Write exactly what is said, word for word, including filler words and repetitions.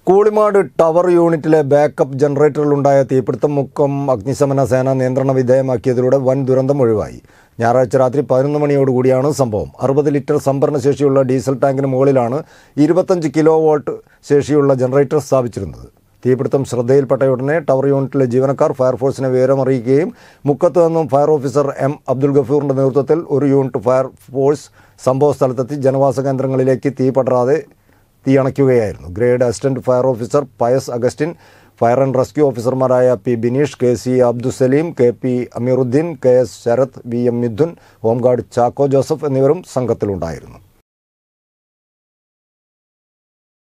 Koolimad tower യൂണിറ്റിലെ backup ജനറേറ്ററിലുണ്ടായ തീപിടുത്തം മുക്കം അഗ്നിശമന സേന നിയന്ത്രണ വിധേയമാക്കിയതിലൂടെ വൻ ദുരന്തം ഒഴിവായി. ഞായറാഴ്ച രാത്രി പതിനൊന്ന് മണിയോടുകൂടിയാണ് സംഭവം. അറുപത് ലിറ്റർ സംഭരണ ശേഷിയുള്ള ഡീസൽ ടാങ്കിന് മുകളിലാണ് ഇരുപത്തഞ്ച് കിലോ വോൾട്ട് ശേഷിയുള്ള ജനറേറ്റർ സ്ഥാപിച്ചിരുന്നത്. തീപിടുത്തം ശ്രദ്ധയിൽപ്പെട്ടയുടനെ ടവർ യൂണിറ്റിലെ ജീവനക്കാർ ഫയർഫോഴ്സിനെ വിവരമറിയിക്കുകയും മുക്കത്ത് നിന്നും ഫയർ ഓഫീസർ എം അബ്ദുൽ ഗഫൂറിൻ്റെ നേതൃത്വത്തിൽ ഒരു യൂണിറ്റ് ഫയർഫോഴ്സ് സംഭവസ്ഥലത്തെത്തി ജനവാസ കേന്ദ്രങ്ങളിലേക്ക് തീ പടരാതെ തീയണയ്ക്കുകയായിരുന്നു. Grade assistant fire officer Pius Augustine, fire and rescue ഓഫീസർമാരായ P Bineesh, K C Abdusaleem, K P Ameeruddin, K S Sarath, V M Mithun, home guard Chacko Joseph എന്നിവരും സംഘത്തിലുണ്ടായിരുന്നു.